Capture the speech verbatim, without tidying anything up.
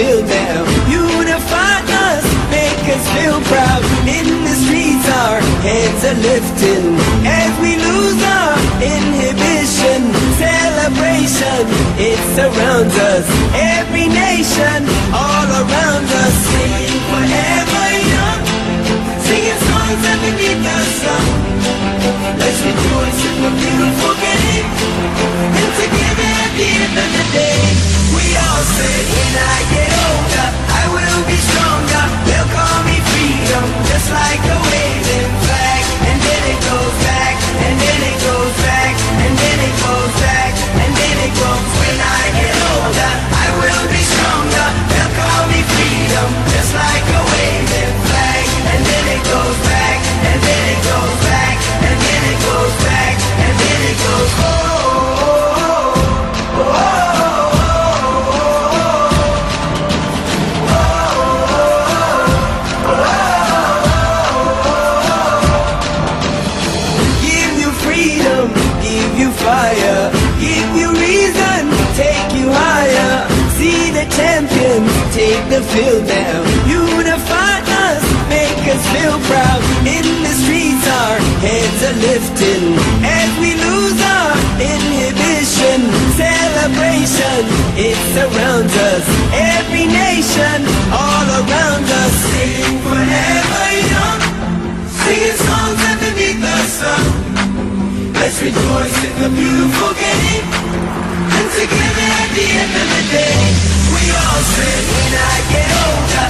field now. Unify us, make us feel proud. In the streets our heads are lifting as we lose our inhibition. Celebration, it surrounds us. Every nation, all around us. Singing forever young, singing songs underneath the sun. Let's rejoice in the beautiful game, and together at the end of the day, we all say, when I get older, I will be stronger. They'll call me freedom, just like a waving flag. And then it goes back, and then it goes back, and then it goes back, and then it goes. When I get older, I will be stronger. They'll call me freedom, just like a waving flag. And then it goes back, and then it goes back, and then it goes back, and then it goes. Oh, oh, oh, oh. Fire, give you reason, take you higher. See the champions take the field now. Unify us, make us feel proud. In the streets our heads are lifting as we lose our inhibition. Celebration, it surrounds us. Every nation, all around us. Sing forever young, singing songs underneath the sun. Let's rejoice in the beautiful game, and together at the end of the day, we all say, when I get older,